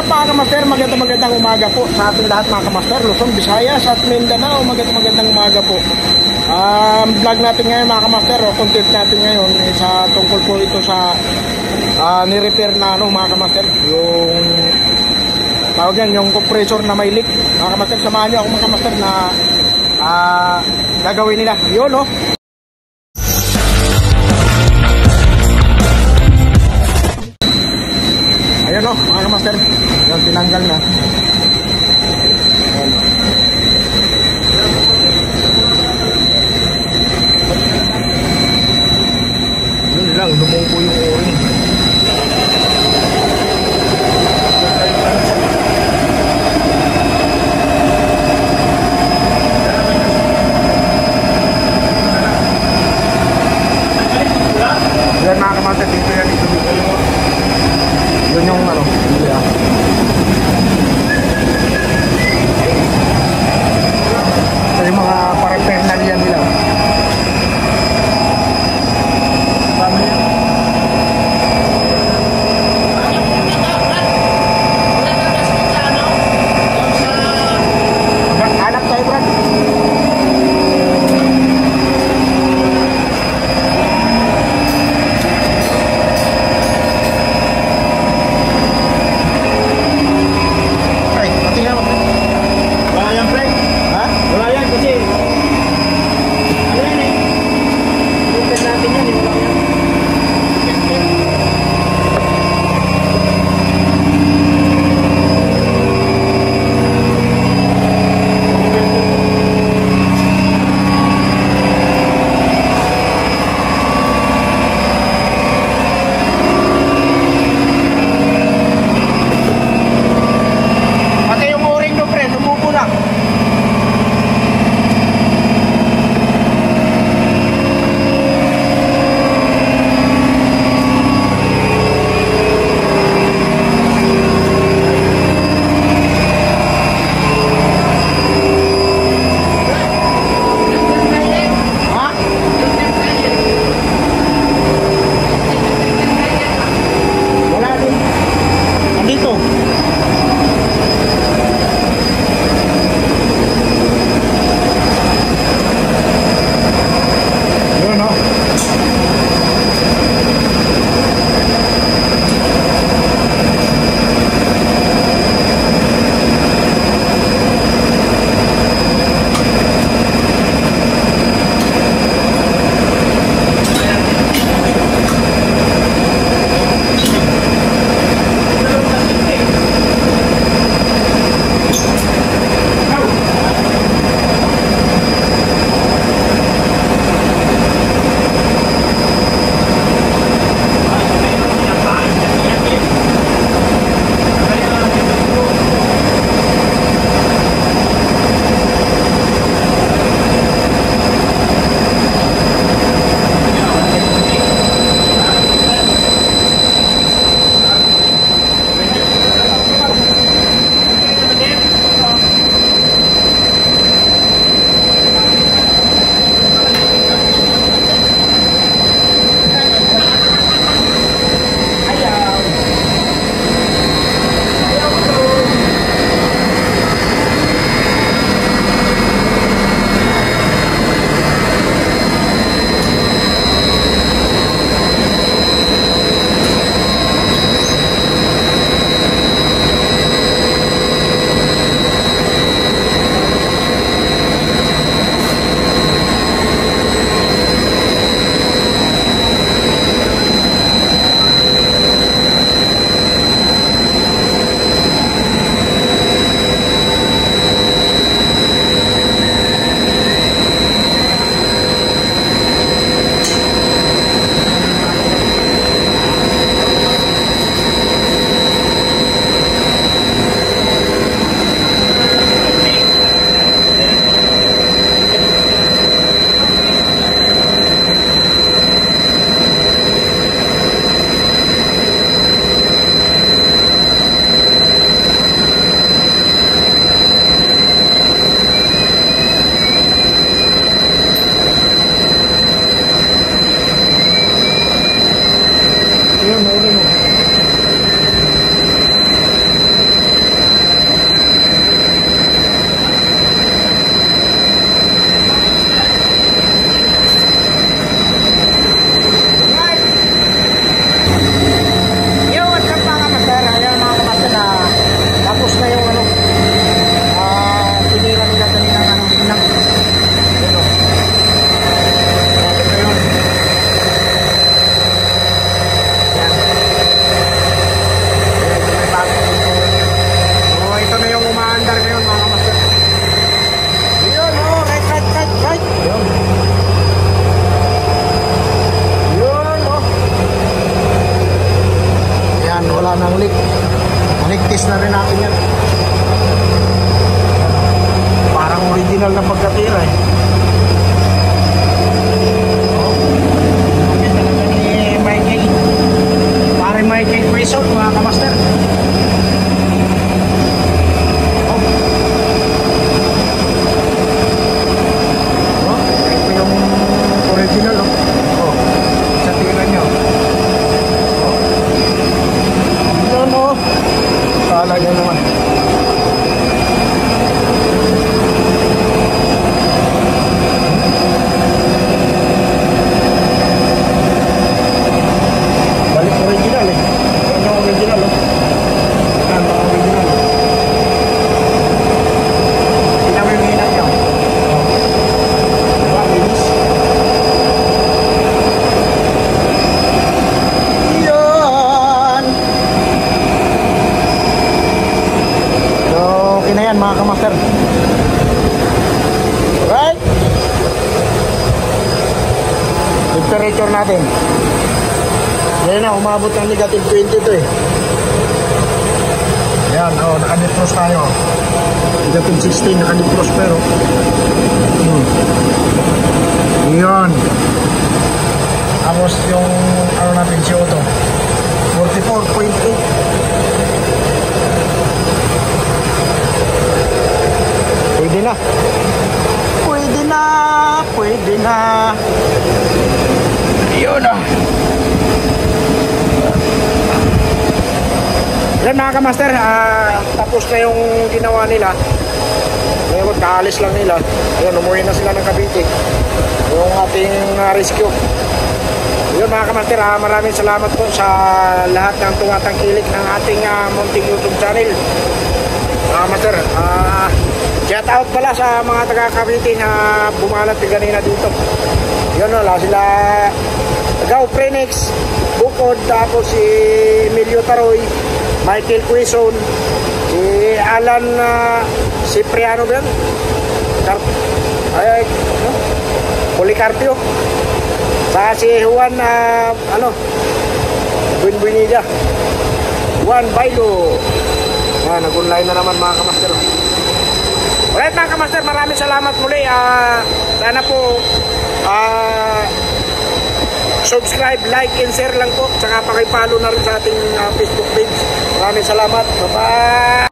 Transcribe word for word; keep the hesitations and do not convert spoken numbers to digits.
mga kamaster? Magandang magandang umaga po sa ating lahat mga kamaster. Luzon, Visayas at Mindanao. Magandang magandang umaga po. Um, vlog natin ngayon mga kamaster, o content natin ngayon eh, sa tungkol po ito sa uh, ni-repair na ano mga kamaster. Yung tawag yan, yung compressor na may leak. Mga kamaster, samahan niyo ako mga kamaster na uh, gagawin nila. Yun no. Ayan o, mga kamaster. Ayan, tinanggal na. Ayan o. Yun lang, lumungko yung o-ring. Ayan mga kamaster, dito yan ito dito. Yun yung ano, hindi ah. Ito yung mga parapernal yan nila. Dami yan. Hanap tayo, Brad. Nigtis na rin natin yan. Parang original na pagkatira eh. Oh. Okay, talaga ni Michael. Pare Michael Quezon, mga kamaster. Oh. Oh, ito yung original oh. Oh. Sa tira nyo. Oh. Ito mo. Kala nyo naman. Balik original eh. Ano original oh. Ano original. Pinamiminan nyo. Oh. Diba, bilis? Yan! So, okay na yan mga kamaster. Alright? Temperature natin. Yan na, umabot ng negative twenty to eh. Yan, oh, naka-defrost tayo. Negative sixteen, naka-defrost pero. Hmm. Yan. Tapos yung, ano natin, C O two. forty-four point eight. Pwede na. Pwede na. Pwede na. Yun ah. Yan mga kamaster, uh, tapos na yung ginawa nila. Ngayon, kaalis lang nila. Ayun, umuwi na sila ng Cavite. Yung ating uh, rescue. Yun mga kamaster, uh, maraming salamat po sa lahat ng tumatangkilik ng ating uh, munting YouTube channel. Mga kamaster, uh, shout out pala sa mga taga Cavite na bumalat din kanina dito. Yun o, sila Gao Prenix, Bukod, tapos si Emilio Taroy, Michael Quezon, si Alan uh, Cipriano ba yan? Ay, ano? Policarpio. Sa si Juan, uh, ano? Buenbuenilla. Juan Bailo. Yan, nag-online na naman mga kamaster. Alright mga kamaster, maraming salamat muli. Uh, sana po uh, subscribe, like, and share lang po. Saka pakipalo na rin sa ating uh, Facebook page. Maraming salamat. Bye-bye!